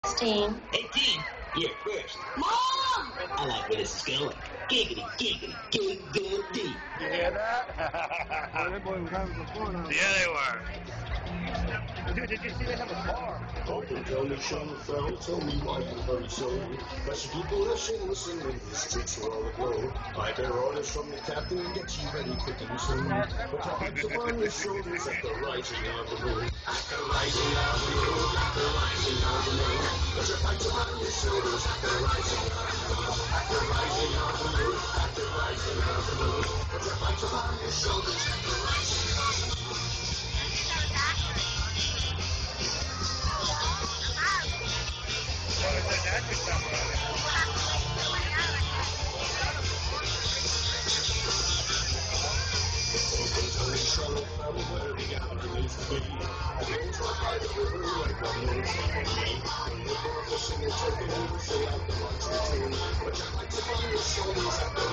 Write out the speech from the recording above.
16. 18? You're first. Mom! I like where this is going. Giggity, giggity, giggity. You hear that? Oh, that boy was having some fun, huh? Yeah, they were. Dude, did you see they have a bar? Oh, tell me, Sean fell, tell me why you hurry so. That's the people that should listen when the streets are all aglow. I bear orders from the captain and get you ready quick and soon. Put your hands upon your shoulders at the rising of the moon. At the rising of the moon, at the rising of the moon. Put your hands upon your shoulders at the rising of the moon. At the rising of the moon, at the rising of the moon. Put your hands upon your shoulders at the rising of the moon. Well, it's a natural stuff about it. Shallow found where the gallon needs to be. The lanes run by the river like one knows you and me. When you're born to sing a token, you fill out the marching tune. Put your lights upon your shoulders at the